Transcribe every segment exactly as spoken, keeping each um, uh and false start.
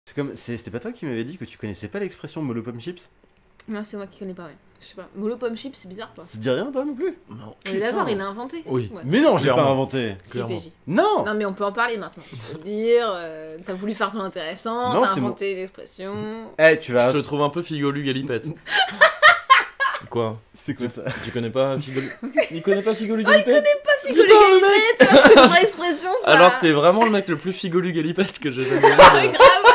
C'est comme, c'était pas toi qui m'avais dit que tu connaissais pas l'expression mollo pomme chips? Non, c'est moi qui connais pas, ouais. Je sais pas. Mollo pomme chips, c'est bizarre, quoi. Ça te dit rien, toi, non plus? Non. On est d'accord, il l'a inventé. Oui. Ouais. Mais non, je l'ai pas Clairement. inventé. Si, Clairement. P J. Non. Non, mais on peut en parler maintenant. Tu veux dire, euh, t'as voulu faire ton intéressant, Non, t'as c'est inventé une expression. Eh, tu vas... Je te trouve un peu Figolu Galipette. Quoi? C'est quoi ça? Tu connais pas Figolu? Il connaît pas Figolu Galipette? Pas figolé galipette, alors c'est une vraie expression, ça. Alors t'es vraiment le mec le plus Figolu Galipette que j'ai jamais vu. Ah, grave.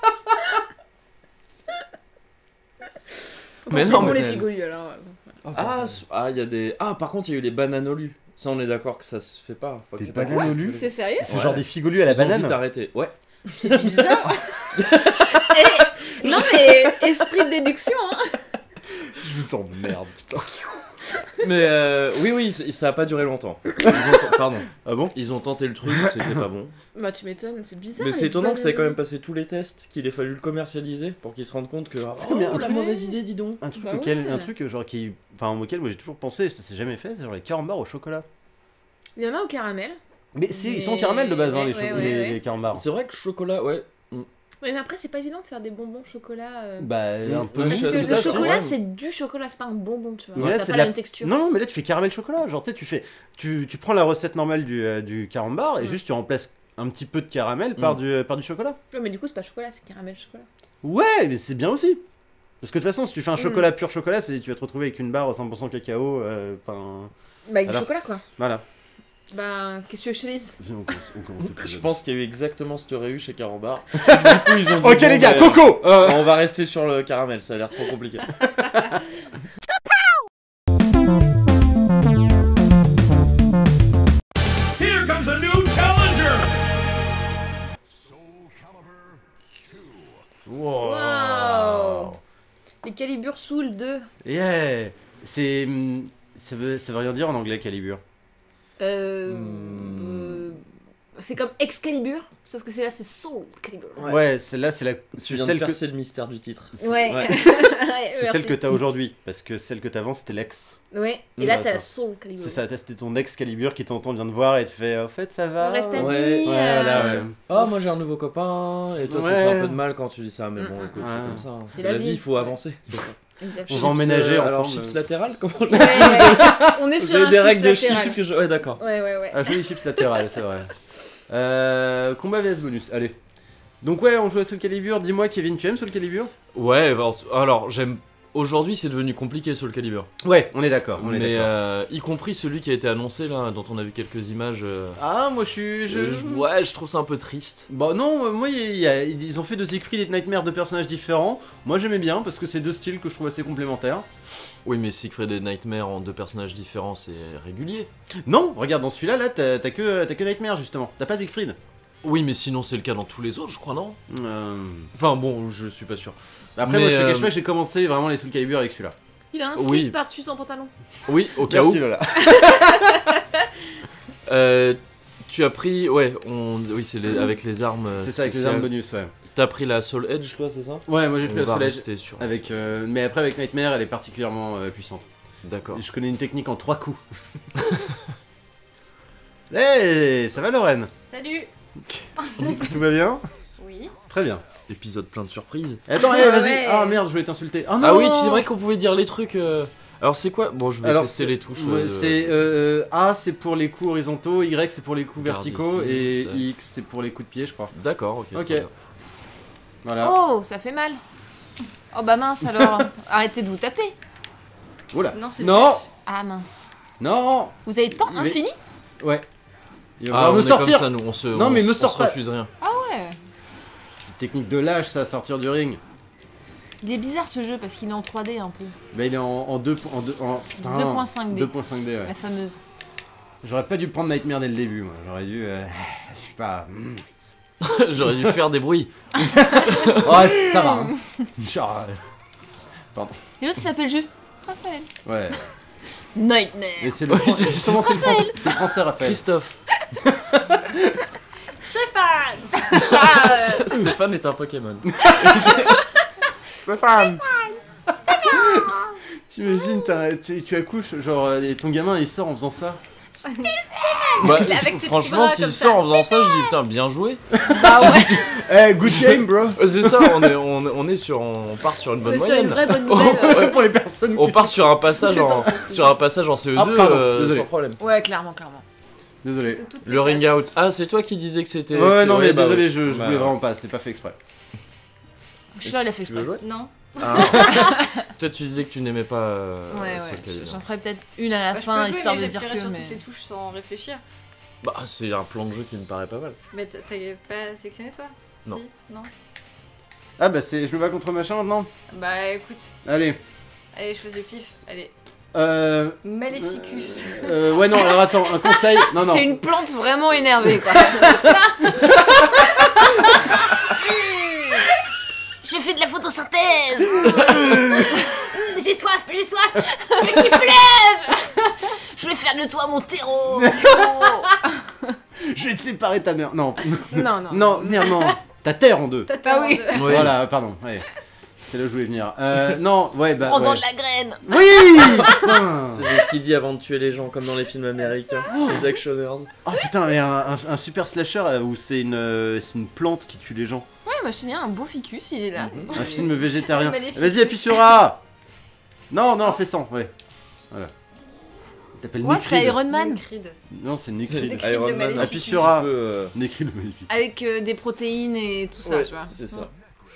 Mais Bon, non, c'est bon, mais- les figolus, alors. Ah, ah, il y a des. Ah, par contre, il y a eu les bananolus. Ça, on est d'accord que ça se fait pas. Enfin, que Des c'est pas bananolus cool. T'es sérieux? C'est Ouais. genre des figolus à la Ils ont banane? vite arrêté. Ouais. C'est bizarre. Eh, non, mais esprit de déduction, hein. Je vous emmerde, putain. Mais euh, oui, oui, c- ça a pas duré longtemps. Ils ont, pardon. Ah bon? Ils ont tenté le truc, c'était pas bon. Bah, tu m'étonnes, c'est bizarre. Mais c'est les étonnant que ça ait quand même bananes. passé tous les tests, qu'il ait fallu le commercialiser pour qu'ils se rendent compte que. C'est comme un Oh, la truc- mauvaise idée, dis donc. Un truc, Bah auquel, ouais. un truc genre qui, enfin auquel moi j'ai toujours pensé, ça s'est jamais fait, c'est genre les carambars au chocolat. Il y en a au caramel. Mais si, ils sont Mais- caramel de base, hein, les, ouais, cho- ouais, les, ouais. les carambars. C'est vrai que chocolat, ouais. Oui, mais après, c'est pas évident de faire des bonbons chocolat. euh, Bah un peu. Non, mais Parce ça, que c'est le ça, c'est chocolat, vrai. c'est du chocolat, c'est pas un bonbon, tu vois. Ouais, ça a c'est pas de la la- même texture. Non, non, mais là tu fais caramel chocolat, genre tu sais, tu fais, tu, tu prends la recette normale du, euh, du carambar et Ouais. juste tu remplaces un petit peu de caramel par, Mm. du, euh, par du chocolat. Ouais, mais du coup, c'est pas chocolat, c'est caramel chocolat. Ouais, mais c'est bien aussi. Parce que de toute façon, si tu fais un Mm. chocolat pur chocolat, c'est tu vas te retrouver avec une barre cent pour cent cacao. Euh, enfin, Bah, avec Alors. du chocolat, quoi. voilà. Bah, qu'est-ce que je te dise? Viens, on commence- on commence tout de Je suite. pense qu'il y a eu exactement cette réu chez Carambar. Du coup, ils ont dit. Ok bon, les gars, ben, Coco euh, On va rester sur le caramel, ça a l'air trop compliqué. Here comes a new challenger! Wow. Les Calibur Soul deux. Yeah. C'est... hum, Ça veut, ça veut rien dire en anglais, Calibur. Euh. Hmm. euh, C'est comme Excalibur, sauf que c'est là, c'est Soul Calibur. Ouais. Ouais, celle-là, c'est la... Tu c'est viens de celle que... percer le mystère du titre. Ouais. Ouais. C'est celle que t'as aujourd'hui, parce que celle que t'avais, c'était l'ex. Ouais. Et Mm, là, bah, t'as ça. la Soul Calibur. C'est ça, c'était ton ex Calibur qui t'entend, vient te voir et te fait en fait ça va. On reste amis. Ouais. Ouais, euh, voilà, ouais. Oh, moi j'ai un nouveau copain, et toi ça Ouais. fait un peu de mal quand tu dis ça, mais bon, Mm, écoute, mm. c'est Ouais. comme ça. hein. C'est C'est la la vie, vie. il faut avancer, c'est ça. Exactement. On va emménager euh, ensemble. Alors, chips latéral, comment je Ouais, ouais. On est Vous sur avez un des chips règles de latéral. chips que je. Ouais, d'accord. Ouais, ouais, ouais. Ah, joli chips latéral, c'est vrai. Euh, combat V S bonus, allez. Donc ouais, on joue à Soul Calibur. Dis-moi, Kevin, tu aimes Soul Calibur? Ouais, alors, alors, j'aime. Aujourd'hui, c'est devenu compliqué sur le Calibur. Ouais, on est d'accord, on est Mais d'accord. euh, y compris celui qui a été annoncé là, dont on a vu quelques images. euh, Ah, moi je suis... Je... euh, je- ouais, je trouve ça un peu triste. Bon non, euh, moi il y a- ils ont fait de Siegfried et de Nightmare deux personnages différents. Moi j'aimais bien parce que c'est deux styles que je trouve assez complémentaires. Oui, mais Siegfried et Nightmare en deux personnages différents, c'est régulier. Non, regarde dans celui-là, là, t'as t'as que, t'as que Nightmare justement. T'as pas Siegfried. Oui, mais sinon c'est le cas dans tous les autres, je crois, non? Euh, Enfin bon, je suis pas sûr. Après Mais, moi je te euh, cache pas que j'ai commencé vraiment les Soul Calibur avec celui-là. Il a un Oui. slip par-dessus son pantalon. Oui, au cas Merci où. Lola. Euh, tu as pris, ouais, on, oui, c'est les- avec les armes. euh, C'est ça avec les spéciales. armes bonus, ouais. T'as pris la Soul Edge, toi, c'est ça? Ouais, moi j'ai pris On la va Soul Edge rester sur. avec, euh, mais après avec Nightmare elle est particulièrement euh, puissante. D'accord. Je connais une technique en trois coups. Hey, ça va Lorraine? Salut. Tout va bien? Oui. Très bien. Épisode plein de surprises. Attends, hey, Ah vas-y. ouais. Ah merde, je voulais t'insulter. Ah non. Ah oui, c'est vrai qu'on pouvait dire les trucs. euh, Alors c'est quoi? Bon, je vais Alors, tester c'est- les touches. ouais, euh, c'est euh, A c'est pour les coups horizontaux, Y c'est pour les coups Garde verticaux ici, et tac. X c'est pour les coups de pied, je crois. D'accord, ok. Ok. très bien. Voilà. Oh, ça fait mal. Oh bah mince alors. Arrêtez de vous taper. Oula. Non, c'est Non. dommage. Ah mince. Non. Vous avez temps Mais- infini? Ouais. Il va Ah, falloir on me est sortir. comme ça, nous, on se. Non, on mais s- me on sors se pas. refuse rien. Ah ouais. C'est technique de lâche ça, sortir du ring. Il est bizarre ce jeu parce qu'il est en trois D un peu. Bah il est en, en deux en deux en putain, deux point cinq D. deux point cinq D ouais. La fameuse. J'aurais pas dû prendre Nightmare dès le début moi. J'aurais dû euh, je sais pas. hmm. J'aurais dû faire des bruits. Ouais, ça va. Hein. Genre euh, Et l'autre il s'appelle juste Raphaël. ouais. Nightmare. Mais c'est le Ouais, fran- c'est- comment c'est le français, c'est le français Raphaël. Christophe. Stéphane. Ah, euh, Stéphane est un Pokémon. Stéphane. T'imagines, t'as- tu, tu accouches, genre, euh, et ton gamin il sort en faisant ça. Bah, Il est avec ses petits franchement, bras s'il comme sort ça. en faisant ça, je dis putain, bien joué. Bah ouais. Eh, good game, bro. Ouais, C'est ça, on est, on, on est sur, on part sur une bonne On est sur une moyenne. vraie bonne nouvelle. Ouais, pour les personnes On qui... part sur un passage en, sur un passage en C E deux Ah, pardon, euh, désolé. sans problème. Ouais, clairement, clairement. Désolé. C'est toutes ces Le ring classes. out. Ah, c'est toi qui disais que c'était. Ouais, que non, c'est- mais bah, désolé, ouais. je, je Bah, voulais vraiment pas, c'est pas fait exprès. Je suis sûre, il a fait Tu veux exprès. jouer Non. Ah. Toi, tu disais que tu n'aimais pas. euh, Ouais, Soul ouais. Calibur. J'en ferai peut-être une à la Bah, je fin, peux jouer, histoire mais de dire j'appuierai que. sur Mais... toutes les touches sans réfléchir. Bah, c'est un plan de jeu qui me paraît pas mal. Mais t- t'avais pas sélectionné toi Non. Si Non. Ah bah c'est, je me bats contre machin maintenant. Bah écoute, Allez. allez, je faisais pif. Allez, Euh... Maléficus. euh, ouais non, alors attends, un conseil. Non non. C'est une plante vraiment énervée, quoi. J'ai fait de la photosynthèse. J'ai soif, j'ai soif. Mais qu'il pleuve. Je vais faire de toi mon terreau. mon terreau. Je vais te séparer ta mère. Non. Non, non. Non, merde, non. Ta terre en deux. T'as Ah oui. tellement de- Oui. Voilà, pardon. Ouais. C'est là où je voulais venir. Euh, non, ouais, bah. Prends-en ouais. de la graine. Oui. Putain. C'est ce qu'il dit avant de tuer les gens, comme dans les films américains, les actionneurs. Oh putain, mais un, un, un super slasher euh, où c'est une, euh, c'est une plante qui tue les gens. Ouais, moi je te dis, un beau ficus, il est là. Un film végétarien. Maléfique. Vas-y, appuie sur A. Non, non, fais ça, ouais. Voilà. Il t'appelle Ouais, c'est Necrid. Iron Man. Necrid. Non, c'est C'est Necrid. Necrid Iron de Man. Maléfique. Appuie sur A. Un peu, euh, Necrid le magnifique. Avec euh, des protéines et tout ça, ouais, tu vois. c'est ça. Ouais.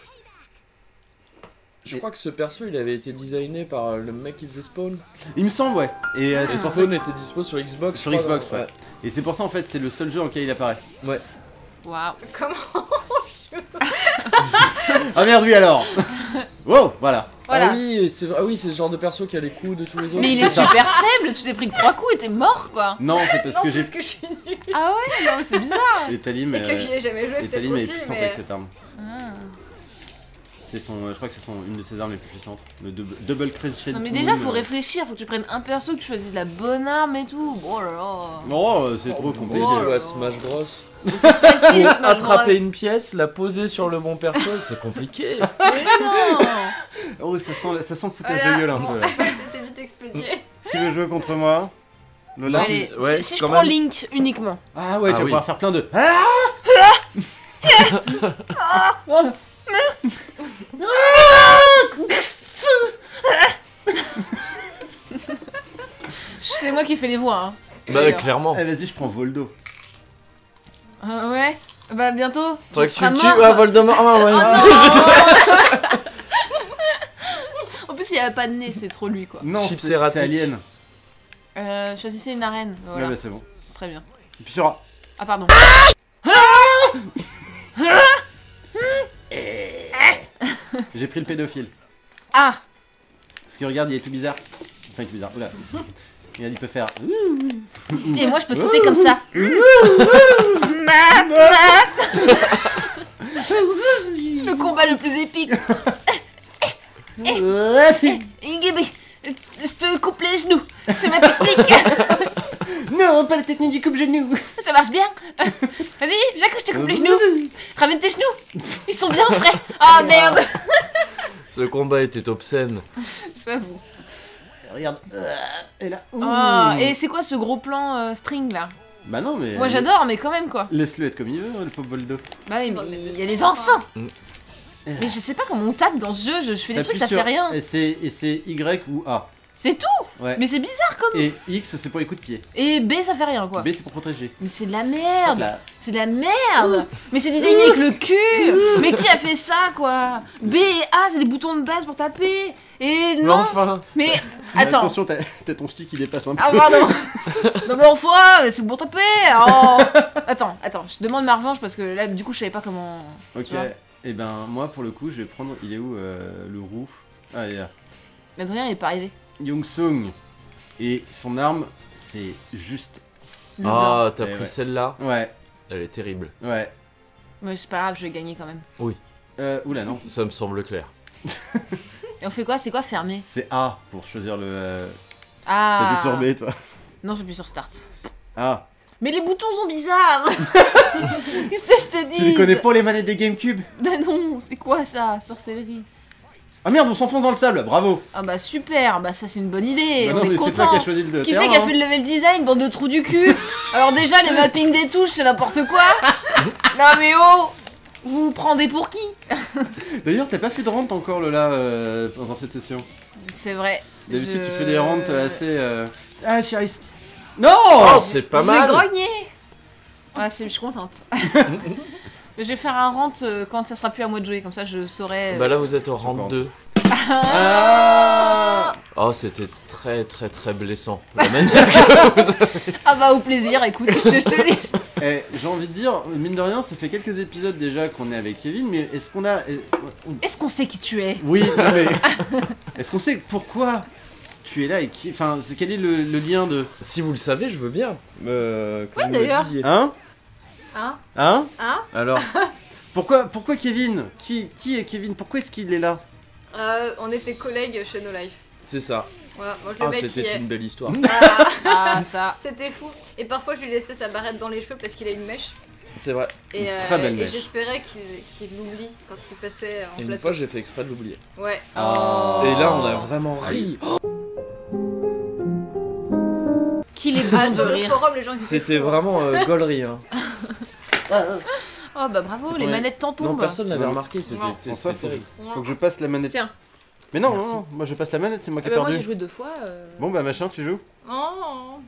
Je crois que ce perso il avait été designé par euh, le mec qui faisait Spawn. Il me semble, ouais. Et euh, Et c'est pour ça Spawn était dispo sur Xbox. Sur je crois, Xbox, non ouais. Et c'est pour ça en fait, c'est le seul jeu en lequel il apparaît. Waouh. Comment Ah merde, oui alors. Wow, voilà. Voilà. Ah oui, c'est ah oui, c'est ce genre de perso qui a les coups de tous les autres. Mais il c'est est ça. super faible, tu t'es pris que trois coups et t'es mort, quoi. Non, c'est parce Non, que c'est j'ai. parce que je suis nulle. Ah ouais, non, c'est bizarre. Et Talim, Et que j'y euh, ai jamais joué, et peut-être Talim est aussi, puissante mais. avec cette arme. Ah. C'est son, euh, je crois que c'est son, une de ses armes les plus puissantes. Le double, double crescent. Non mais déjà faut réfléchir, faut que tu prennes un perso, que tu choisisses la bonne arme et tout. Oh là là. Oh, euh, c'est trop compliqué. On Oh. joue à Smash Bros. C'est facile, Pour Smash attraper Bros. une pièce, la poser sur le bon perso, c'est compliqué. Mais non. Oh, ça sent, ça sent le foutage Voilà. de gueule un peu là. C'était vite expédié. Qui veut jouer contre moi Lola. Allez, ouais, si si je quand prends même. Link uniquement. Ah ouais, Ah tu vas oui. pouvoir faire plein de. Ah C'est moi qui ai fait les voix. Hein. Bah D'ailleurs. clairement. Eh, vas-y, je prends Voldo. Euh, ouais. Bah bientôt. Faudrait Tu que seras tu mort. tues ah, Voldemort. Ah ouais. En plus il a pas de nez, c'est trop lui quoi. Non, Chips c'est erratique. c'est Alien. Euh, choisissez une arène. Voilà. Ouais, bah c'est bon. C'est très bien. Et puis sur A. Ah pardon. J'ai pris le pédophile. Ah. Parce que regarde, il est tout bizarre. Enfin, il est tout bizarre. Oula. Regarde, il peut faire. Et moi je peux sauter comme ça. Le combat le plus épique. Ingebi, je te coupe les genoux. C'est ma technique. Non, pas la technique du coupe-genou. Ça marche bien. Vas-y, viens que je te coupe les genoux. Ramène tes genoux. Ils sont bien frais. Ah merde. Ce combat était obscène. J'avoue. Regarde. euh, Et là. ouh. Ah, et c'est quoi ce gros plan euh, string là? Bah non, mais. Moi j'adore, mais quand même quoi. Laisse-le être comme il veut, le pauvre Voldo. Bah oui, Bon, mais mais il parce y a qu'on des entend. enfants. Mm. Mais je sais pas comment on tape dans ce jeu. Je, je fais des trucs, ça T'appuies fait sur- rien. Et c'est et c'est Y ou A. C'est tout. Ouais. Mais c'est bizarre comme. Et X, c'est pour les coups de pied. Et B, ça fait rien quoi. B, c'est pour protéger. Mais c'est de la Hop merde. là. C'est de la merde. Mais c'est designé avec le cul. Mais qui a fait ça quoi? B et A, c'est des boutons de base pour taper. Et Mais non. enfin. Mais attends. Attention, t'as t'as ton ch'ti qui dépasse un peu. Ah pardon. Non mais enfin, c'est pour taper. Oh. Attends, attends, je demande ma revanche parce que là du coup je savais pas comment. Ok. tu vois. Et ben, moi, pour le coup, je vais prendre. Il est où euh, le roux? Ah, il est là. Adrien il est pas arrivé. Young Sung. Et son arme, c'est juste. Le Ah, t'as Eh pris ouais. celle-là. Ouais, Elle est terrible. ouais. Mais c'est pas grave, je vais gagner quand même. Euh, oula, non. Ça me semble clair. Et on fait quoi? C'est quoi fermer? C'est A pour choisir le. euh, T'as Ah. vu sur B, toi? Non, j'appuie sur start. Ah. Mais les boutons sont bizarres. Qu'est-ce que je te dis? Tu les connais pas les manettes des GameCube? Bah non, c'est quoi ça, sorcellerie? Ah merde, on s'enfonce dans le sable, bravo. Ah bah super, bah ça c'est une bonne idée, Bah on non, est mais c'est toi content. qui as choisi le Qui terrain, c'est qui a hein. fait le level design, bande de trous du cul? Alors déjà, les mappings des touches, c'est n'importe quoi. Non mais oh, vous vous prenez pour qui? D'ailleurs, t'as pas fait de rente encore, Lola, euh, dans cette session. C'est vrai. D'habitude, je- tu fais des rentes assez... euh, Ah, Chiris. Non. Oh, c'est pas J'ai mal. grogné. Ouais, c'est- je suis contente. Je vais faire un rent euh, quand ça sera plus à moi de jouer, comme ça je saurai. euh, Bah là, vous êtes au D'accord. rang deux. Ah. Oh, c'était très très très blessant. La manière que vous avez... Ah bah au plaisir, écoute, qu'est-ce que je te dis? Eh, j'ai envie de dire, mine de rien, ça fait quelques épisodes déjà qu'on est avec Kevin, mais est-ce qu'on a... eh, Est-ce qu'on sait qui tu es? Oui, non mais... Est-ce qu'on sait pourquoi tu es là et qui... Enfin, c'est- quel est le, le lien de... Si vous le savez, je veux bien euh, que Ouais, vous me d'ailleurs. le disiez. Hein Hein Hein Hein Alors, Pourquoi, pourquoi Kevin qui, qui est Kevin? Pourquoi est-ce qu'il est là? euh, On était collègues chez No Life. c'est ça. Voilà, moi je le Ah, mec qui c'était est. une belle histoire. Ah, Ah ça. c'était fou. Et parfois je lui laissais sa barrette dans les cheveux parce qu'il a une mèche. C'est vrai. Et, Une très belle et mèche. j'espérais qu'il qu'il l'oublie quand il passait en Et une plateau. fois, j'ai fait exprès de l'oublier. Ouais. Oh. Et là, on a vraiment ri. Qu'il est bon Ah, de sur le rire. forum, les gens ils étaient C'était fous, hein. vraiment euh, gaulerie. Hein. Oh bah bravo, les Ouais. manettes t'en Non, tombent. personne l'avait Non. remarqué. C'était Non. c'était François, faut, terrible. faut que je passe la manette. Tiens. Mais non, Merci. non, moi je passe la manette, c'est moi Ah qui ai bah moi perdu. j'ai joué deux fois. euh. Bon bah machin, tu joues. Oh.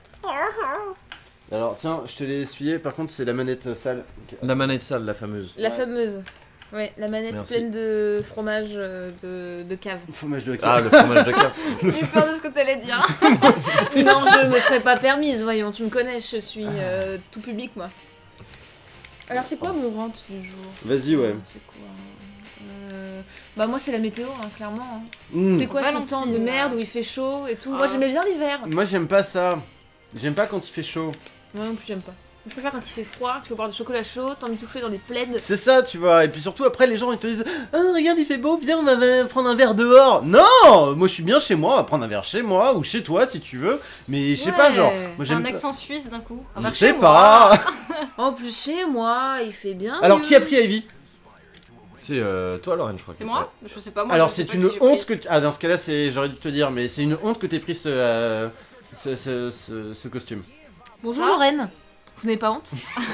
Alors tiens, je te l'ai essuyé, par contre c'est la manette sale. Ok. La manette sale, la fameuse. La Ouais. fameuse. Ouais, la manette Merci. pleine de fromage euh, de, de cave. Fromage de Ah, le fromage de cap. J'ai eu peur de ce que t'allais dire. Non, je me serais pas permise, voyons, tu me connais, je suis euh, tout public moi. Alors c'est quoi mon rent du jour? Vas-y, ouais. C'est quoi euh... Bah moi c'est la météo, hein, clairement. hein. Mmh. C'est quoi ce Valentine, temps de merde où il fait chaud et tout? Moi Ah. j'aimais bien l'hiver. Moi j'aime pas ça. J'aime pas quand il fait chaud. Moi non plus j'aime pas. Je préfère quand il fait froid, tu peux boire du chocolat chaud, t'emmitoufler dans les plaids. C'est ça, tu vois. Et puis surtout après les gens ils te disent ah regarde il fait beau, viens on va va prendre un verre dehors. Non, moi je suis bien chez moi, on va prendre un verre chez moi ou chez toi si tu veux. Mais je sais pas Ouais. genre. Moi J'ai j'aime un pas- accent suisse d'un coup. Je Enfin, sais chez moi. pas. En plus chez moi, il fait bien. Alors mieux. qui a pris Ivy? C'est euh, toi, Lorraine, je crois. C'est que- moi Je sais pas moi. Alors je sais c'est pas une qui j'ai honte pris. que tu... Ah dans ce cas-là c'est j'aurais dû te dire mais c'est une honte que t'aies pris ce, euh, ce, ce, ce- ce costume. Bonjour Ah. Lorraine. Vous n'avez pas honte?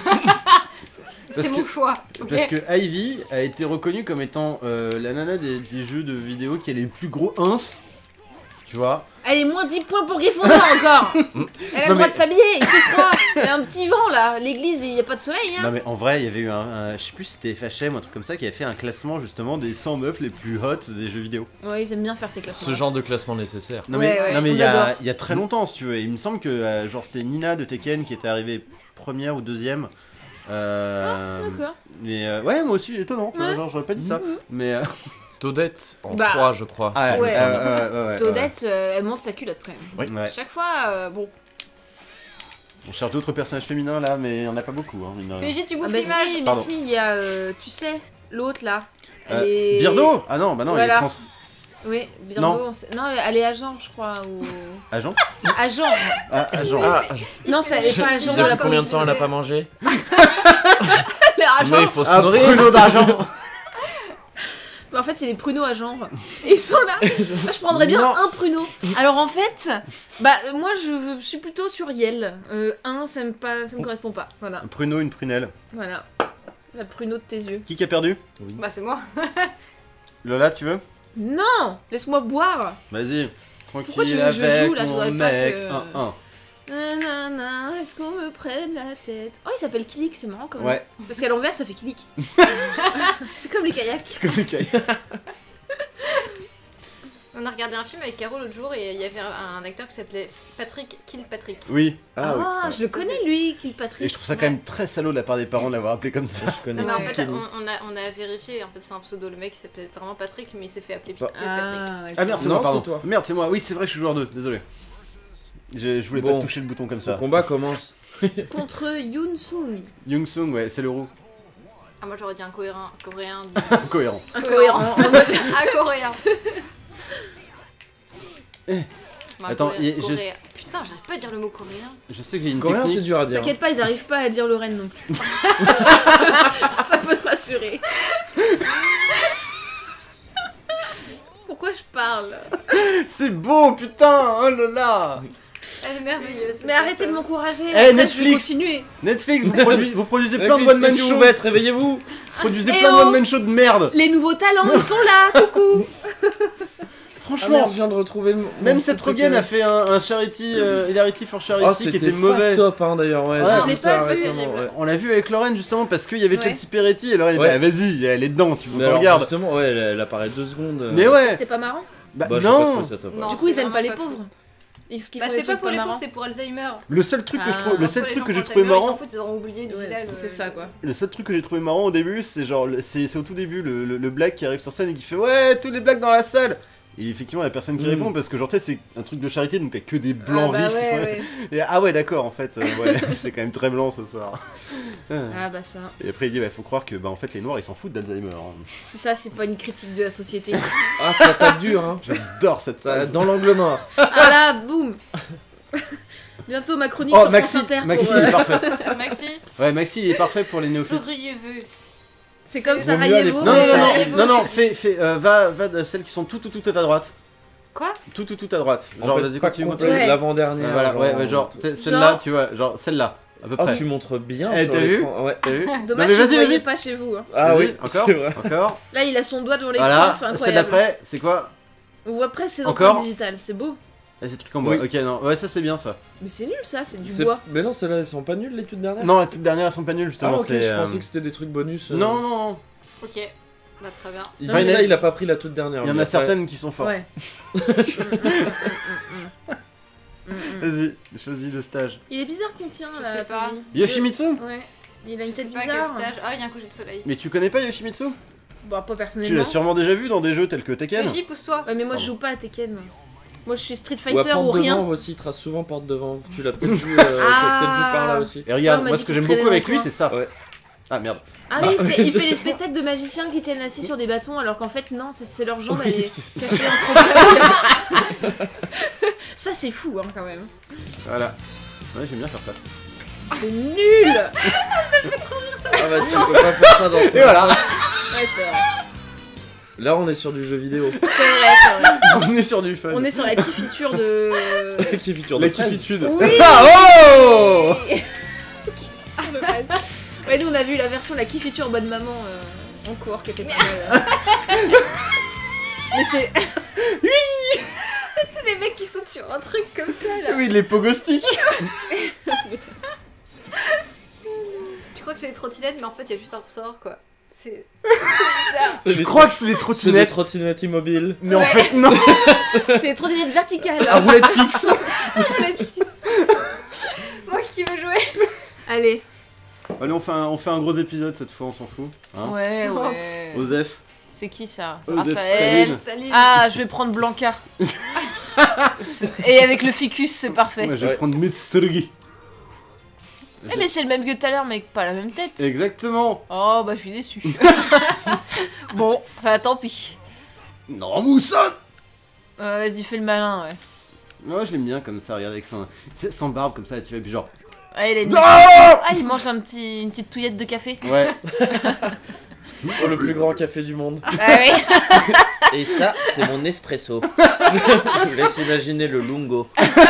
C'est Parce mon que- choix. Ok. Parce que Ivy a été reconnue comme étant euh, la nana des, des jeux de vidéo qui a les plus gros ins. Tu vois. Allez, moins dix points pour Gryffondor encore. Elle a Non, le droit mais- de s'habiller, il fait froid. Il y a un petit vent là. L'église, il n'y a pas de soleil. Hein. Non mais en vrai il y avait eu un, un- je sais plus si c'était F H M ou un truc comme ça qui avait fait un classement justement des cent meufs les plus hot des jeux vidéo. Ouais, ils aiment bien faire ces classements. Ce genre de classement nécessaire. Non Ouais, mais ouais, non mais on il y, a, adore. il y a très longtemps si tu veux. Et il me semble que euh, genre c'était Nina de Tekken qui était arrivée première ou deuxième. Euh, D'accord. mais euh, ouais moi aussi étonnant. Enfin, Ouais. genre j'aurais pas dit ça. Mais euh, Todette en Bah. trois, je crois. ah, si je me ouais. souviens. euh, ouais, ouais, ouais, Todette, euh, elle monte sa culotte quand même. Oui. ouais. Chaque fois, euh, bon. On cherche d'autres personnages féminins là mais il y en a pas beaucoup. Hein, mine de rien. P J, tu Ah bouffes bah l'image. si, mais Pardon. si, il y a, euh, tu sais, l'autre là. Elle Euh, est... Birdo Ah non bah non il Voilà. est trans. Oui, Birdo. Non. on sait- non, elle est agent, je crois. Ou... Agent agent. Ah agent. Ah, Non, ça, elle est pas agent. depuis la combien de temps elle a police. pas mangé Elle est agent. Mais il faut se Ah nourrir. pruneau d'argent. Bah, en fait, c'est les pruneaux à genre. Et ils sont là. Moi, je prendrais bien Non. un pruneau. Alors, en fait, bah, moi, je, veux- je suis plutôt sur Yel. Euh, un, ça me, pas, ça me correspond pas. Voilà. Un pruneau une prunelle. Voilà. La pruneau de tes yeux. Qui qui a perdu? Bah c'est moi. Lola tu veux? Non, laisse-moi boire. Vas-y. Tranquille Pourquoi tu veux que je avec joue, là, je mon voudrais pas mec. que- un un. Nanana, est-ce qu'on me prenne la tête? Oh, il s'appelle Kilik, c'est marrant quand même. Ouais. Parce qu'à l'envers, ça fait Kilik. C'est comme les kayaks. C'est comme les cailles. On a regardé un film avec Caro l'autre jour et il y avait un, un acteur qui s'appelait Patrick Kilpatrick. Oui. Ah, oui. je le Ça, connais c'est- lui, Kilpatrick. Et je trouve ça quand même très salaud de la part des parents de l'avoir appelé comme ça. Je connais Non, mais en pas. fait, Kelly. on, on a, on a vérifié, en fait c'est un pseudo, le mec il s'appelait vraiment Patrick mais il s'est fait appeler Bah. Kilpatrick. Ah, Ah merde, c'est Non, moi, pardon. c'est toi. Merde, c'est moi. Oui, c'est vrai que je suis joueur deux, désolé. Je, je voulais Bon. pas toucher le bouton comme Ce ça. combat commence. contre Yoon Sung. Young Sung, ouais, c'est le roux. Ah moi j'aurais dit un coréen. coréen Cohérent. Incohérent. Un coréen. Eh, Un attends, coréen, y- je- coréen. Putain, j'arrive pas à dire le mot coréen. Je sais que j'ai une Coréen, c'est technique. dur à dire. T'inquiète pas, ils arrivent pas à dire Lorraine non plus. Ça peut te rassurer. parle. C'est beau, putain. Oh là là. Elle est merveilleuse. Mais arrêtez de m'encourager. Eh, après, je vais Netflix. continuer. Netflix, vous, produisez, vous produisez plein de Netflix, one-man qu'est-ce que shows. vous faites, réveillez-vous. Vous produisez Eh plein de oh. one-man shows de merde. Les nouveaux talents, ils sont là. Coucou. Ah Franchement, merde, je viens de retrouver mon- même mon Seth truc Rogen a préféré. fait un, un Charity, euh, Hilarity for Charity Oh, qui c'était était pas mauvais. top hein d'ailleurs, ouais, Ouais. j'ai Je vu l'ai ça pas vu, récemment, terrible. ouais. On l'a vu avec Lauren justement parce qu'il y avait Ouais. Chelsea Peretti et Lauren Ouais. était ah, vas-y, elle est dedans, tu veux Mais qu'on alors regarde. justement, ouais, elle, elle apparaît deux secondes. euh, Mais ouais, C'était pas marrant. bah, Bah, j'ai pas non. trouvé ça top. Non. Du coup, ils c'est aiment pas les vraiment pas pauvres. Parce qu'ils Bah, font des c'est pas trucs pour les marrants. pauvres, c'est pour Alzheimer. Le seul truc que je Ah. trouve, le Parfois, seul les truc gens que qui j'ai ont trouvé Alzheimer, Ils marrant, s'en foutent, ils auront oublié de Ouais, Zidane, c'est euh, ça quoi. le seul truc que j'ai trouvé marrant au début, c'est genre, le- c'est c'est au tout début le, le, le black qui arrive sur scène et qui fait ouais, tous les blacks dans la salle. Et effectivement, il y a personne qui Mm. répond parce que genre, tu sais, c'est un truc de charité donc t'as que des blancs Ah bah riches qui ouais, sont. ouais. Et, ah ouais, d'accord, en fait, euh, ouais, c'est quand même très blanc ce soir. Ah bah ça. Et après, il dit, ouais, faut croire que bah, en fait, les noirs ils s'en foutent d'Alzheimer. hein. C'est ça, c'est pas une critique de la société. Ah, ça tape dur, hein. J'adore cette Ça, phrase. dans l'angle mort. Ah là, boum. Bientôt ma chronique Oh, sur Maxi, France Inter. Maxi pour, il euh, est parfait. Maxi, Ouais, Maxi il est parfait pour les néophytes. souriez-vous. C'est comme C'est- Vaut mieux aller Sarajevo. Non, Ouais, non, non, mais- ça- non, non, fais, fais, euh, va, va de celles qui sont tout, tout, tout à ta droite. Quoi Tout, tout, tout à droite. En Genre, fait, vas-y, pas continue, complet, continue. Ouais. l'avant-dernière. Ouais, voilà, ouais, ouais, genre, tout- t'es- celle-là, Genre- tu vois, genre, celle-là, à peu Oh, près. tu montres bien Eh, sur t'as vu l'écran. Ouais. T'as vu Dommage Non, mais que vous vas-y, voyez vas-y. pas chez vous. hein. Ah Vas-y, oui, encore, c'est vrai. encore. Là, il a son doigt devant l'écran, Voilà, c'est celle incroyable. d'après, c'est quoi On voit presque ses Encore empreintes digitales, c'est beau. Ah, c'est truc en bois. Oui. Ok, non, ouais, ça c'est bien ça. Mais c'est nul ça, c'est du C'est- bois. Mais non, celles-là, elles sont pas nulles, les toutes dernières. Non, les toutes dernières elles sont pas nulles Ah, justement. ok, c'est, je euh, pensais que c'était des trucs bonus. euh. Non, non, non. Ok, bah très bien. Il Non, dit mais- ça, il a pas pris la toute dernière. Il y en lui, a après. certaines qui sont fortes. Ouais. Mm, mm, mm. Vas-y, choisis le stage. Il est bizarre ton tien Je là. sais pas. P J. Yoshimitsu Ouais. Il a une Je sais tête pas quel bizarre. stage. Ah, il y a un coucher de soleil. Mais tu connais pas Yoshimitsu Bon, pas Tu l'as personnellement. sûrement déjà vu dans des jeux tels que Tekken. Vas-y, pousse-toi. Ouais, mais moi je Pardon. joue pas à Tekken. Moi je suis Street Ou à Fighter porte ou rien. devant aussi, il trace souvent porte devant. Tu l'as peut-être vu, euh, tu l'as peut-être vu par là aussi. Et regarde, Ouais, on m'a moi dit ce que qu'il j'aime traînait beaucoup dans avec le lui coin. c'est ça. Ouais. Ah merde. Ah oui, il Ah, fait, oui, il fait c'est- les spectacles de magiciens qui tiennent assis sur des bâtons alors qu'en fait non, c'est- c'est leurs jambes Oui, elle est c'est ça. cachée entre deux. Ça c'est fou hein quand même. Voilà. Ouais, j'aime bien faire ça. C'est nul. Ah bah tu peux pas faire ça dans ce Et voilà. Ouais c'est vrai. Là on est sur du jeu vidéo. C'est vrai, c'est vrai. On est sur du fun. On est sur la kifiture de... Qui feature de La fraise. kifitude. Oui. Ah oh Sur le reste. Ouais, nous on a vu la version de la kifiture bonne maman euh, en cours qui était pas mal. euh. Mais c'est... C'est les mecs qui sautent sur un truc comme ça là. Oui, les pogostiques. Tu crois que c'est des trottinettes, mais en fait, il y a juste un ressort quoi. C'est. C'est Tu des crois que c'est des C'est des trottinettes trottinettes immobiles. Mais en fait non. c'est des trottinettes verticales. À roulette fixe. Moi qui veux jouer. Allez. Allez, on fait, un, on fait un gros épisode cette fois, on s'en fout. Hein Ouais, ouais. Osef. C'est qui ça Osef Raphaël. Staline. Staline. Ah, je vais prendre Blanca. Et avec le ficus, c'est parfait. Moi je vais Ouais. prendre Mitsurugi. Eh, mais c'est le même que tout à l'heure, mais pas la même tête. Exactement. Oh, bah je suis déçue. Bon, bah tant pis. Non, Mousson. Euh, Vas-y, fais le malin, ouais. Moi je l'aime bien comme ça, regarde avec son, sans barbe comme ça, tu vois, puis genre. Ah, il a une... Non Ah, il mange un petit, une petite touillette de café. Ouais. Oh, le plus grand café du monde. Ah oui. Et ça, c'est mon espresso. Je vous laisse imaginer le lungo.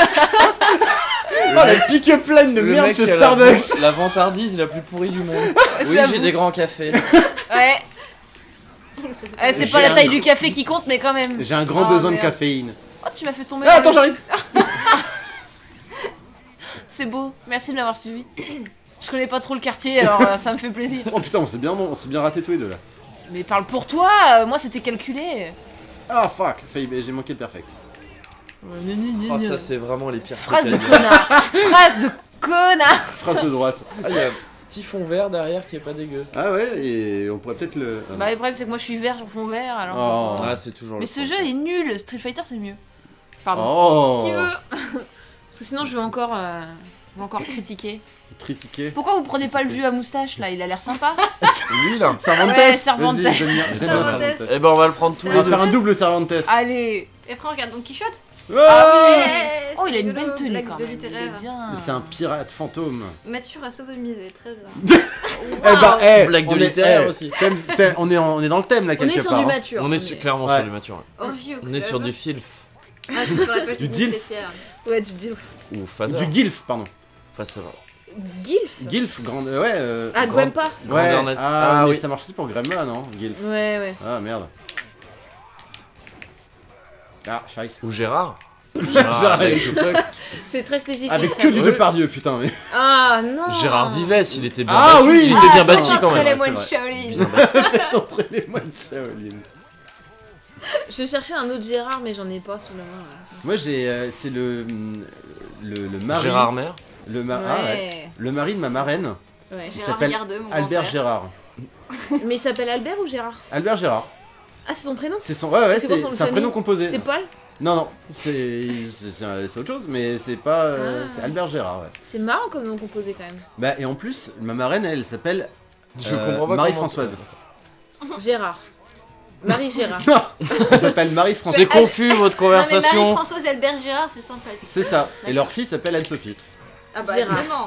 Oh la pick-up line de Le merde mec chez qui a Starbucks. La, la vantardise la plus pourrie du monde. Oui, J'avoue. j'ai des grands cafés. Ouais. Ça, c'est- Eh, c'est J'ai pas la un- taille du café qui compte, mais quand même. J'ai un grand Oh, besoin de merde. caféine. Oh, tu m'as fait tomber. Ah là. attends, j'arrive. C'est beau. Merci de m'avoir suivi. Je connais pas trop le quartier, alors euh, ça me fait plaisir. Oh putain, on s'est bien, on s'est bien raté tous les deux là. Mais parle pour toi, euh, moi c'était calculé. Ah fuck, failli- j'ai manqué le perfect. Oh, ça, c'est vraiment les pires Phrase de trucs à dire. connard. Phrase de connard. Phrase de droite. Ah, il y a un petit fond vert derrière qui est pas dégueu. Ah ouais, et on pourrait peut-être le. ah, Bah le problème c'est que moi je suis vert sur fond vert alors. Oh. Ah, c'est toujours Mais le ce fond jeu vert. est nul, Street Fighter c'est mieux. Pardon. Oh. Qui veut Parce que sinon je veux encore euh, On va encore critiquer. Critiquer. Pourquoi vous prenez pas le vieux à moustache là? Il a l'air sympa. Lui là. Cervantes. Ouais, Cervantes. Vas-y, j'aime bien, j'aime bien Cervantes. Cervantes. Eh ben on va le prendre tous On les va deux. faire un double Cervantes. Allez. Et après, on regarde Don Quichotte. Ah Ouais, Oh, il a c'est une rigolo, belle tenue blague quand de même. Il est littéraire. bien. C'est un pirate fantôme. Mature à sodomiser, très bien. Eh bah, eh, Blague de on est- littéraire eh, aussi. thème- thème- on, est en- on est dans le thème là, On quelque est sur part. du hein. mature. On est sur- clairement Ouais. sur du mature. Orgie au On est sur club. du filf. Ah, c'est sur la page Du du dilf. laitière. Ouais, du dilf. Ou Ou fada. du Gilf, pardon. Enfin ça va. Gilf. Gilf, grande. euh, Ouais. Euh, Ah, grand- Grandpa. Ouais. Grandeur nat- Ah, Ah mais oui. ça marche aussi pour Grandma, non Gilf. Ouais, ouais. Ah merde. Ah, scheiße. Ou Gérard. Gérard, avec le fuck. C'est très spécifique. Avec ça. que du Ouais. Depardieu, putain. Mais... Ah non. Gérard Vivès, il était bien Ah bâti. oui. Il Ah, était bien attends, bâti quand C'est même. les ouais, moines c'est Shaolin. Bien bâti. Faites entrer les moines Shaolin. Je cherchais un autre Gérard, mais j'en ai pas sous la main. là. Moi, j'ai. euh, c'est le. Le, le mari. Gérard Maire. Le, ma- ah, ouais. Ouais. Le mari de ma marraine. Ouais. Il Gérard s'appelle Gardeux, mon Albert grand-père. Gérard. Mais il s'appelle Albert ou Gérard? Albert Gérard. Ah, c'est son prénom? C'est son. Ouais, ouais, C'est quoi c'est son nom de c'est un prénom famille composé. C'est Paul? Non, non, c'est c'est- c'est autre chose, mais c'est pas. euh, Ah. C'est Albert Gérard, ouais. C'est marrant comme nom composé quand même. Bah, et en plus, ma marraine, elle s'appelle. Je Euh, comprends pas Marie-Françoise. Gérard. Marie Gérard. Non Elle s'appelle Marie-Françoise. C'est confus votre Non, mais conversation. Marie-Françoise et Albert Gérard, c'est sympa. C'est ça. Et D'accord. leur fille s'appelle Anne-Sophie. Ah bah, Gérard. évidemment.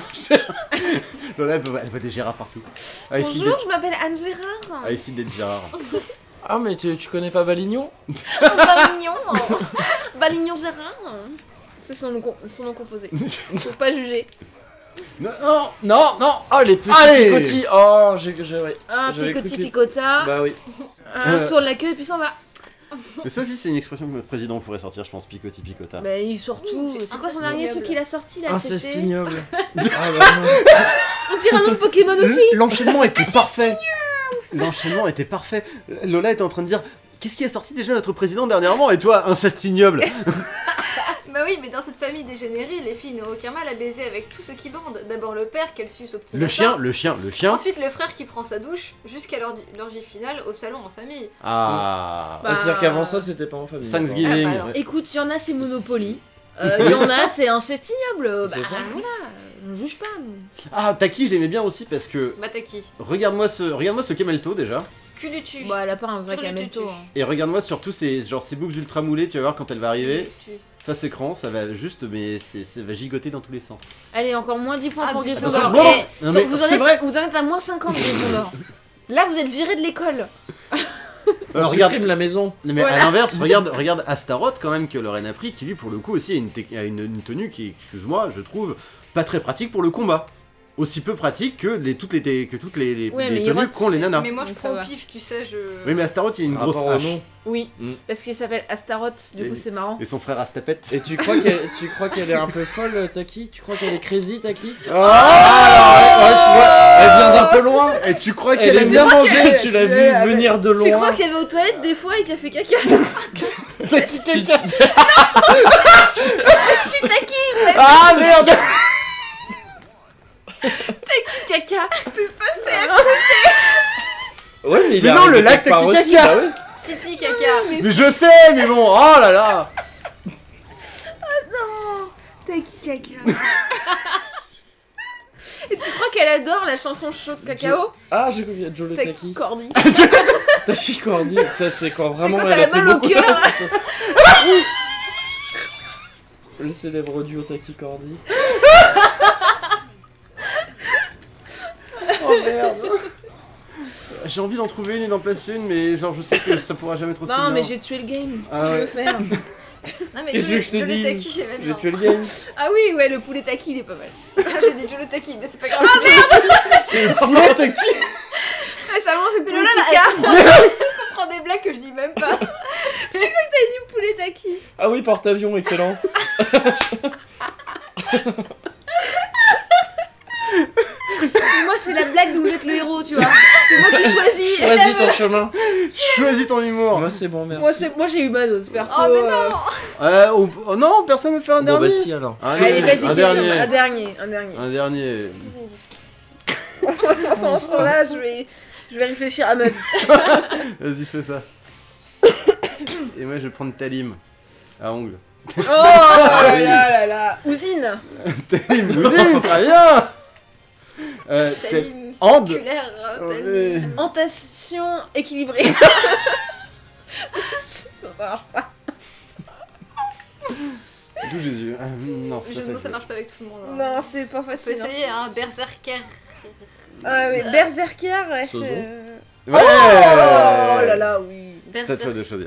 Lola, elle voit, elle voit des Gérard partout. Ah, ici Bonjour, je m'appelle Anne Gérard. Ah, ici d'être Gérard. Ah mais tu, tu connais pas Balignon? Balignon. Balignon Gérard. C'est son, nom com- son nom composé. Faut pas juger. Non, non, non, non. Oh les petits Allez. picotis. Oh j'ai j'ai ouais. Un J'avais picoti cru que- picota. Bah oui. Un tour de la queue et puis s'en va. Mais ça aussi, c'est une expression que notre président pourrait sortir, je pense, picoti picota. Bah, il surtout. C'est quoi son dernier truc qu'il a sorti là? Inceste C'était- ignoble. Ah bah non. On dirait un nom de Pokémon aussi. L'enchaînement était parfait. L'enchaînement était parfait. Lola était en train de dire. Qu'est-ce qui a sorti déjà notre président dernièrement? Et toi, inceste ignoble. Bah oui, mais dans cette famille dégénérée, les filles n'ont aucun mal à baiser avec tous ceux qui bandent. D'abord le père qu'elle suce au petit Le matin. chien, le chien, le chien. Ensuite le frère qui prend sa douche, jusqu'à l'ordi- l'orgie finale au salon en famille. Ah. Bah, Ah, c'est-à-dire qu'avant ça c'était pas en famille. Thanksgiving. Ah, bah alors. Écoute, il y en a c'est Monopoly. Euh, Il y en a c'est inceste ignoble. Bah C'est ça. voilà, on juge pas nous. Ah, Taki, je l'aimais bien aussi parce que. Mataki. Regarde-moi ce, regarde-moi ce camelto déjà. Culutu. Bah elle a pas un vrai Sur le camelto. tutu. hein. Et regarde-moi surtout ces, genre, ces boobs ultra moulés, tu vas voir quand elle va arriver. Culutu. Face écran, ça va juste, mais c'est, ça va gigoter dans tous les sens. Allez, encore moins dix points Ah, pour mais- Gryffondor. Attention, non, Eh, non, mais vous, en c'est êtes, vrai. vous en êtes à moins cinquante Gryffondor. Là vous êtes viré de l'école. On regarde, supprime la maison. non, mais Voilà. à l'inverse, regarde, regarde Astaroth quand même que Lorraine a pris, qui lui pour le coup aussi a une, te- a une, une tenue qui, excuse-moi, je trouve pas très pratique pour le combat. Aussi peu pratique que les toutes les que toutes les, les, Ouais, les mais il tenues rote. qu'ont les nanas. Mais moi je Donc ça prends au va. pif, tu sais, je. Oui, mais Astaroth il a une Par grosse rapport au hache. nom. Oui, Mm. parce qu'il s'appelle Astaroth, du Et- coup c'est marrant. Et son frère Astapette. Et tu crois qu'elle tu crois qu'elle est un peu folle Taki? Tu crois qu'elle est crazy Taki? Ah Ouais, je vois, elle vient d'un peu loin. Et tu crois Elle qu'elle aime aime bien bien manger. Tu l'as vu venir de loin. Tu crois qu'elle va aux toilettes des fois et qu'elle fait caca? Taki caca. Shitaki, Ah merde. caca. T'es passé à Ouais, mais il Mais est non, arrivé le lac quelque part Taki aussi, caca. bah ouais. Titi caca. Mais je sais, mais bon, oh là là. Non, Taki caca. Et tu crois qu'elle adore la chanson Chaud Cacao? Ah, j'ai compris, Joe le Taki Taki. Cordy. Taki Cordy, ça c'est quand vraiment quand elle elle a a fait mal au beaucoup. cœur. C'est ça. Le célèbre duo Taki Cordy. Oh merde. J'ai envie d'en trouver une et d'en placer une, mais genre je sais que ça pourra jamais trop se Non, bien. mais j'ai tué le game. Ah je ouais. veux faire. Non mais Qu'est-ce que je te Joe le dise Taki, j'aimais J'ai bien. tué le game. Ah oui, ouais, le poulet Taki il est pas mal. Ah, j'ai dit Joe le Taki, mais c'est pas grave. C'est le poulet Taki. Récemment, j'ai le Mais poulet Lola, Tika. elle prend des blagues que je dis même pas. Du poulet Taki. Ah oui, porte-avions, excellent. Et moi, c'est la blague d'où vous êtes le héros, tu vois. C'est moi qui choisis. Choisis ton chemin. Choisis ton humour. Moi c'est bon, merci. Moi, c'est- moi, j'ai eu ma dose, perso. Oh mais euh, non. Euh, on- oh non, personne ne fait un Bon bah dernier. si alors. Allez, Allez, vas-y, un Kevin, dernier. un dernier, un dernier. Un dernier. Pendant ce temps-là, je vais, je vais réfléchir à ma vie. Vas-y, fais ça. Et moi, je vais prendre ta lime à ongles. Oh là là là là. Usine. T'es une cousine, très bien. Euh, t'es- Talim Ande. circulaire. euh, Ouais. talim- Antation équilibrée. Non, ça marche pas. D'où Jésus. Ah, non, Le c'est jeu pas de mots, ça. ça marche pas avec tout le monde. hein. Non, c'est pas On peut facile. hein. essayer, hein, Berserker. Ah oui, Berserker, ouais, Sozo. c'est... Ouais. Oh là là, oui. C'est à toi de choisir.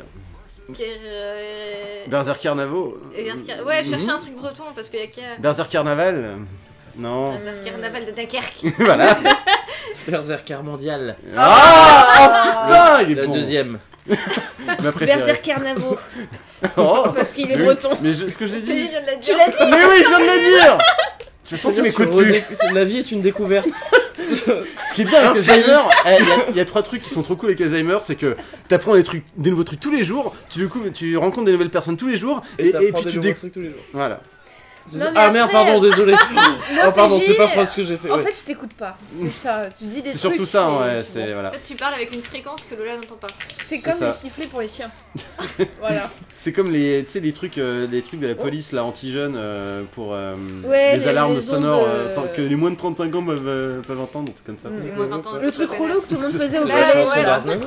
euh, Berserker Navo. Berserker- Ouais, je cherchais Mhm. un truc breton parce qu'il y a qu'à. Berserker Naval. Non. Berserker naval de Dunkerque. Voilà. Berserker mondial. Ah, oh putain, il est La bon. deuxième. Ma préférée. Berserker Navo, Oh. parce qu'il est Oui, breton. Mais je- ce que j'ai Je dit. viens de la dire. Tu l'as dit. Mais oui, je viens de le dire. De toute façon, tu m'écoutes plus. redé- La vie est une découverte. Ce qui est bien avec Alzheimer, eh, il y a- il y, a trois trucs qui sont trop cool avec Alzheimer, c'est que t'apprends des trucs, des nouveaux trucs tous les jours, tu, découvres- tu rencontres des nouvelles personnes tous les jours, et, Et et t'apprends puis des tu nouveaux découvres. trucs tous les jours. Voilà. C'est Non, ça. mais Ah merde, après- pardon, désolé. Oh pardon, c'est pas ce que j'ai fait. En ouais. fait, je t'écoute pas. C'est ça, tu dis des C'est trucs. surtout ça, et- ouais, c'est. En Voilà. fait, tu parles avec une fréquence que Lola n'entend pas. C'est comme ça. les sifflets pour les chiens. Voilà. C'est comme les, tu sais, les trucs, euh, les trucs de la police, là, anti-jeunes, euh, pour euh, Ouais, les, les- alarmes les sonores, ondes, euh, euh, tant que les moins de trente-cinq ans peuvent, euh, peuvent entendre, des trucs comme ça. Mm. Les moins vingt ans ne Le peuvent truc pas relou connaître. que tout le monde C'est- faisait au C'est Ouais, la collège. chanson voilà. d'Aznavour.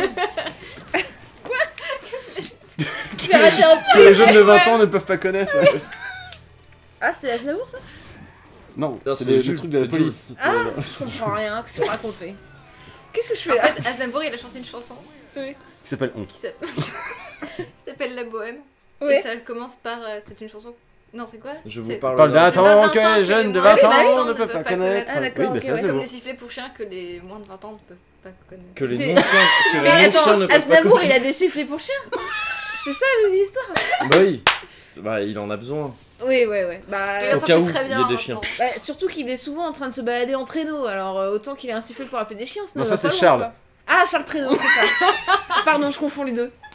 J'ai raté un truc. Que les jeunes de vingt ans ne peuvent pas connaître. ouais. Ah, c'est Aznavour ça? Non, Non, c'est c'est les, les Jules, trucs de la c'est police. Ah, je comprends rien, qu'est-ce que tu racontes? Qu'est-ce que je fais En là? fait, Aznavour, il a chanté une chanson Qui s'appelle On. qui s'appelle qui s'appelle La Bohème. Ouais. Et ça commence par. euh, c'est une chanson. Non, c'est quoi Je vous C'est- parle Parle d'un d'un- temps d'un que temps les que jeunes les de moins vingt de ans vingt ans ne peuvent pas connaître. Ah, d'accord, Oui, bah, ok, c'est ouais. Comme Aznavour. les sifflets pour chiens que les moins de vingt ans ne peuvent pas connaître. Que les C'est- non-chiens que les Mais non-chiens attends, ne peuvent pas Aznavour connaître. il a des sifflets pour chiens? C'est ça l'histoire? Bah oui. C'est- Bah il en a besoin. Oui, ouais, ouais. Bah, Et Au ça cas fait où, très il y a bien des maintenant. bah, surtout qu'il est souvent en train de se balader en traîneau, alors euh, autant qu'il ait un sifflet pour appeler des chiens. sinon Non, il ça, va c'est pas loin, Charles. quoi. Ah, Charles Traîneau, c'est ça. Pardon, je confonds les deux.